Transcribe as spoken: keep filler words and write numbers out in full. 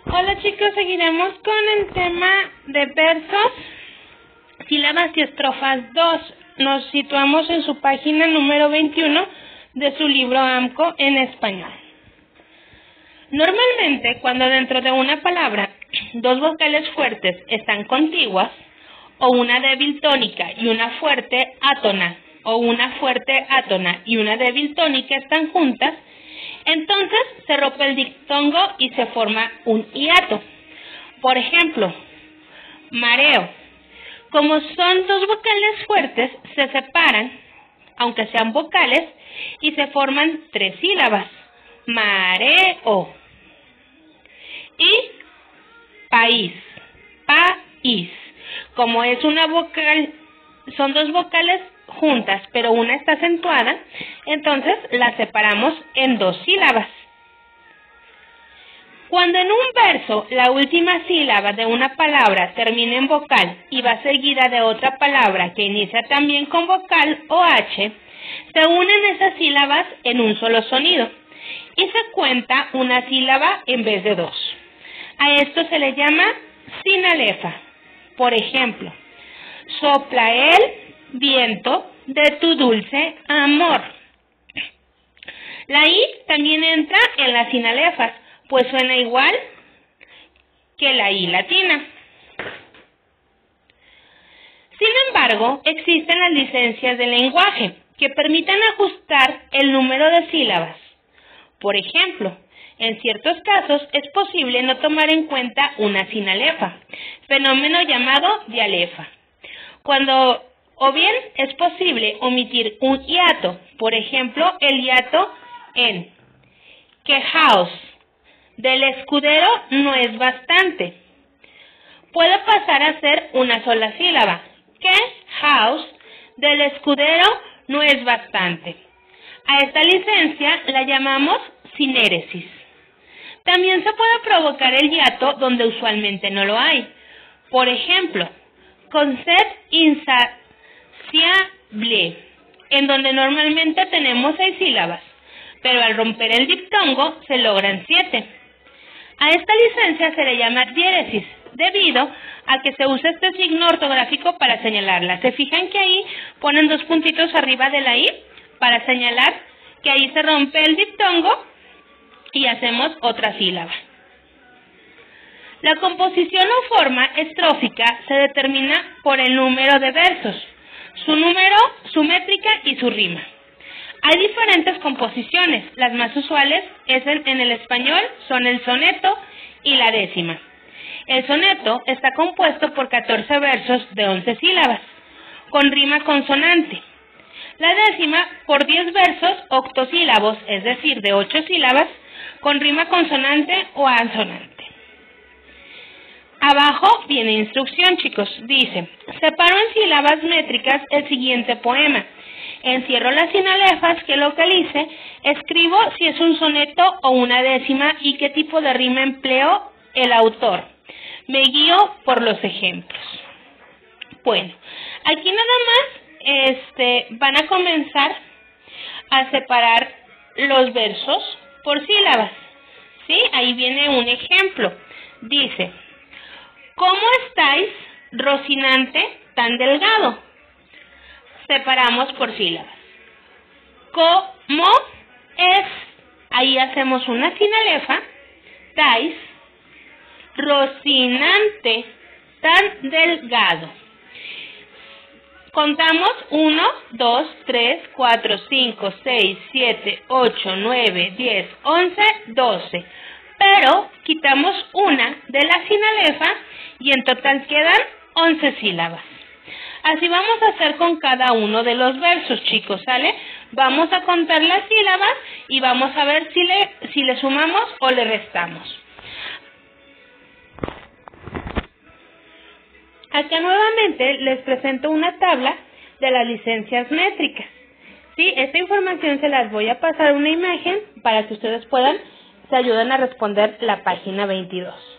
Hola chicos, seguiremos con el tema de versos, sílabas y estrofas dos. Nos situamos en su página número veintiuno de su libro AMCO en español. Normalmente, cuando dentro de una palabra dos vocales fuertes están contiguas, o una débil tónica y una fuerte átona, o una fuerte átona y una débil tónica están juntas, entonces se rompe el diptongo y se forma un hiato. Por ejemplo, mareo. Como son dos vocales fuertes, se separan, aunque sean vocales, y se forman tres sílabas. Mareo. Y país. País. Como es una vocal, son dos vocales juntas, pero una está acentuada, entonces las separamos en dos sílabas. Cuando en un verso la última sílaba de una palabra termina en vocal y va seguida de otra palabra que inicia también con vocal o H, se unen esas sílabas en un solo sonido y se cuenta una sílaba en vez de dos. A esto se le llama sinalefa. Por ejemplo, sopla el viento de tu dulce amor. La I también entra en las sinalefas, pues suena igual que la I latina. Sin embargo, existen las licencias del lenguaje que permiten ajustar el número de sílabas. Por ejemplo, en ciertos casos es posible no tomar en cuenta una sinalefa, fenómeno llamado dialefa. Cuando o bien es posible omitir un hiato, por ejemplo, el hiato en que house del escudero no es bastante. Puede pasar a ser una sola sílaba. Que house del escudero no es bastante. A esta licencia la llamamos sinéresis. También se puede provocar el hiato donde usualmente no lo hay. Por ejemplo, concert insaciable, en donde normalmente tenemos seis sílabas, pero al romper el diptongo se logran siete. A esta licencia se le llama diéresis, debido a que se usa este signo ortográfico para señalarla. ¿Se fijan que ahí ponen dos puntitos arriba de la I para señalar que ahí se rompe el diptongo y hacemos otra sílaba? La composición o forma estrófica se determina por el número de versos, su número, su métrica y su rima. Hay diferentes composiciones, las más usuales es en, en el español son el soneto y la décima. El soneto está compuesto por catorce versos de once sílabas, con rima consonante. La décima por diez versos octosílabos, es decir, de ocho sílabas, con rima consonante o asonante. Abajo viene instrucción, chicos. Dice, separo en sílabas métricas el siguiente poema. Encierro las sinalefas que localice, escribo si es un soneto o una décima y qué tipo de rima empleó el autor. Me guío por los ejemplos. Bueno, aquí nada más este, van a comenzar a separar los versos por sílabas. ¿Sí? Ahí viene un ejemplo. Dice, ¿cómo estáis, Rocinante, tan delgado? Separamos por sílabas. ¿Cómo es? Ahí hacemos una sinalefa. Tais, Rocinante, tan delgado. Contamos uno, dos, tres, cuatro, cinco, seis, siete, ocho, nueve, diez, once, doce. Pero quitamos una de la sinalefa y en total quedan once sílabas. Así vamos a hacer con cada uno de los versos, chicos, ¿sale? Vamos a contar las sílabas y vamos a ver si le, si le sumamos o le restamos. Acá nuevamente les presento una tabla de las licencias métricas. ¿Sí? Esta información se las voy a pasar a una imagen para que ustedes puedan, se ayuden a responder la página veintidós.